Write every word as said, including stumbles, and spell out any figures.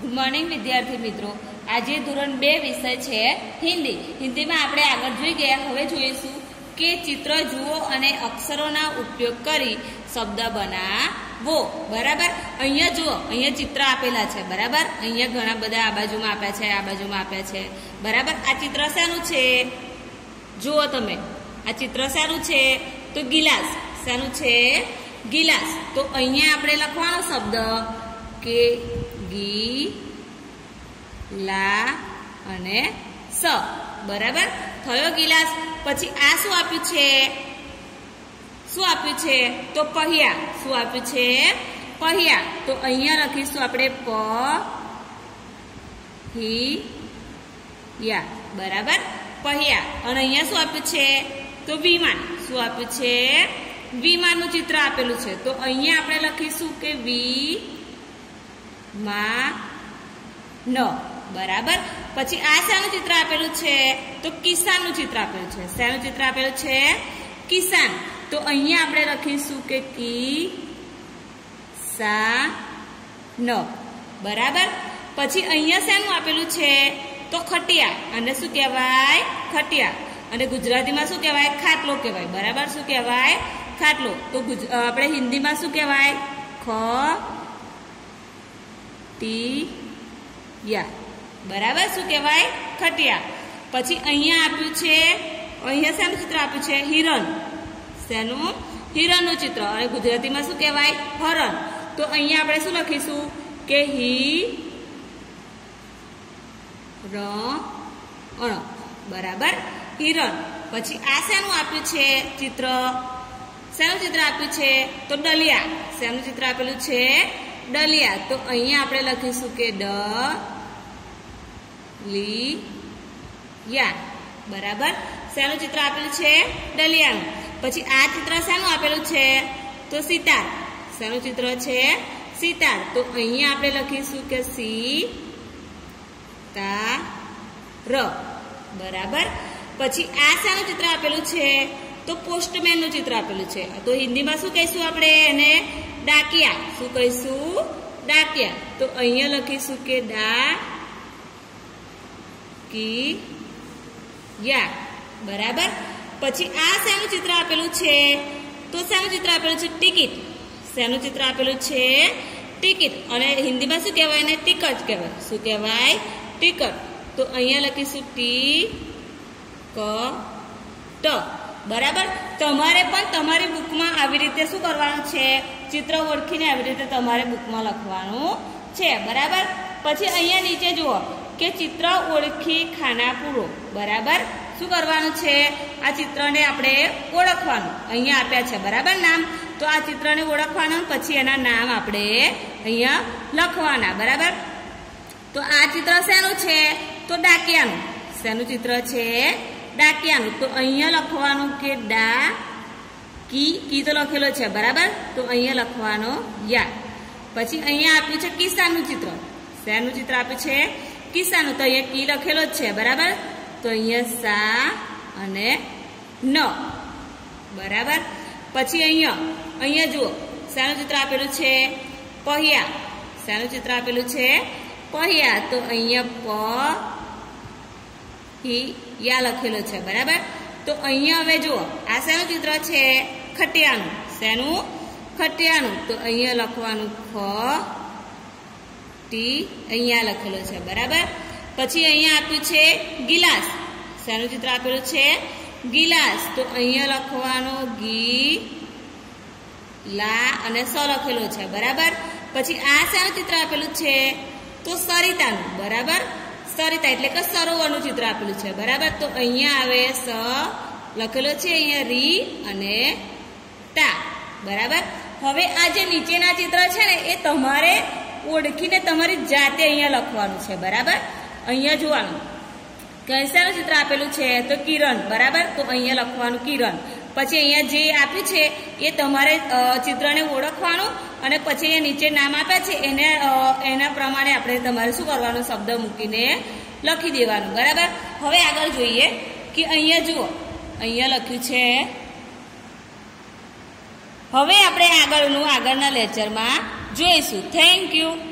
Good morning विद्यार्थी मित्रों। आज धोरण बे विषय है हिंदी। हिंदी में आपणे आगळ जोई गया। हवे जोईशुं के चित्र जुओ अने अक्षरोना उपयोग करी शब्द बनावो। बराबर। अहींया जुओ, अहींया चित्र आपेला छे। बराबर। अहींया घणा बधा आ बाजुमां आप्या छे, आ बाजुमां आप्या छे। बराबर। आ चित्र शानुं छे? जुओ तमे, आ चित्र शानुं छे? तो गिलास। शानुं छे? गिलास। तो अहींया आपणे लखवानो शब्द के गी ला अने स। बराबर। थयो गिलास। पछी आ शुं आप्युं छे? शुं आप्युं छे? तो पहिया। शुं आप्युं छे? पहिया। तो अहींया लखीशुं आपणे प ही या। बराबर। पहिया। अने अहींया शुं आप्युं छे? तो विमान। शुं आप्युं छे? विमाननुं चित्र आपेलुं छे। तो अहींया आपणे लखीशुं के वी मा न। बराबर। पछी आ शानुं चित्र आपेलुं छे? तो किसाननुं चित्र आपेलुं छे। शानुं चित्र आपेलुं छे? किसान। तो अहींया आपणे लखीशुं के की सा न। बराबर। पछी अहींया शानुं आपेलुं छे? तो खटिया। आने शुं कहेवाय? खटिया। अने गुजरातीमां शुं कहेवाय? खाटलो कहेवाय। बराबर। शुं कहेवाय? खाटलो। तो आपणे हिंदीमां शुं कहेवाय? ख टी या। बराबर। शुं कहेवाय? खटिया। पछी अहींया आप्युं छे, अहींया शानुं चित्र आप्युं छे? हिरण। शानुं? हिरणनुं चित्र। अने गुजरातीमां शुं कहेवाय? हरण। तो अहींया आपणे शुं लखीशुं के ही र अण। बराबर। हिरण। पछी आ शानुं आप्युं छे चित्र? शानुं चित्र आप्युं छे? तो डलिया। शानुं चित्र आपेलुं छे? डलिया। तो अहींया आपणे लखीशुं के ड ली या। बराबर। शानुं चित्र आपेलुं छे? डलियानुं। पछी आ चित्र शानुं आपेलुं छे? तो सितार। शानुं चित्र छे? सितार। तो अहींया आपणे लखीशुं के सी ता र। बराबर। पछी आ शानुं चित्र आपेलुं छे? तो पोस्टमेननुं चित्र आपेलुं छे। तो हिंदीमां शुं कहीशुं आपणे एने? डाकिया। शुं कहीशुं? डाकिया। तो अहींया लखीशुं के डा की या। बराबर। पछी आ शानुं चित्र आपेलुं छे? तो शानुं चित्र आपेलुं छे? टिकिट। शानुं चित्र आपेलुं छे? टिकिट। अने हिंदीमां शुं कहेवाय ने? टिकट कहेवाय। शुं कहेवाय? टिकट। तो अहींया लखीशुं टी क ट। बराबर। तमारे पण तमारी बुकमां आवी रीते शुं करवानुं छे? चित्र ओळखीने आवी रीते तमारे बुकमां लखवानुं छे। बराबर। पछी अहींया नीचे जुओ के चित्र ओळखी खाना पूरो। बराबर। शुं करवानुं छे? आ चित्रने आपणे ओळखवानुं। अहींया आप्या छे। बराबर नाम। तो आ चित्रने ओळखवानुं, पछी एना नाम आपणे अहींया लखवाना। बराबर। तो आ चित्र शानुं छे? तो डाकियानुं। शानुं चित्र छे? डाकियानुं। तो अहींया लखवानुं के डा की की तो लखेलो छे। बराबर। तो अहींया लखवानो या। पछी अहींया आप्युं छे किसाननुं चित्र। शानुं चित्र आप्युं छे? किसाननुं। तो अहींया की लखेलो छे। बराबर। तो अहींया सा अने न। बराबर। पछी अहींया अहींया जुओ शानुं चित्र आपेलुं छे? पहिया। शानुं चित्र आपेलुं छे? पहिया। तो अहींया प ही या लखेलो छे। बराबर। तो अहींया हवे जुओ आ शानुं चित्र छे? खटियानुं। शानुं? खटियानुं। तो अहींया लखवानुं ख टी अहींया लखेलो छे। बराबर। पछी अहींया आप्युं छे गिलास। शानुं चित्र आपेलुं छे? गिलास। तो अहींया लखवानुं गी ला अने स लखेलो छे। बराबर। पछी आ शानुं चित्र आपेलुं छे? तो सरितानुं। बराबर। सरिता એટલે કે સરોવરનું ચિત્ર આપેલું છે। બરાબર। તો અહીંયા આવે સ લખેલો છે, અહીંયા રી અને તા। બરાબર। હવે આ જે નીચેના ચિત્ર છે ને એ તમારે ઓળખીને તમારી જાતે અહીંયા લખવાનું છે। બરાબર। અહીંયા જોવાનું કે શાનું ચિત્ર આપેલું છે? તો કિરણ। બરાબર। તો અહીંયા લખવાનું કિરણ। પછી અહીંયા જે આપ્યું છે એ તમારે ચિત્રને ઓળખવાનું અને પછી અહીંયા નીચે નામ આપ્યા છે એને એના પ્રમાણે આપણે તમારે શું કરવાનું? શબ્દ મૂકીને લખી દેવાનું। બરાબર। હવે આગળ જોઈએ કે અહીંયા જુઓ અહીંયા લખ્યું છે। હવે આપણે આગળનું આગળના લેક્ચરમાં જોઈશું। Thank you.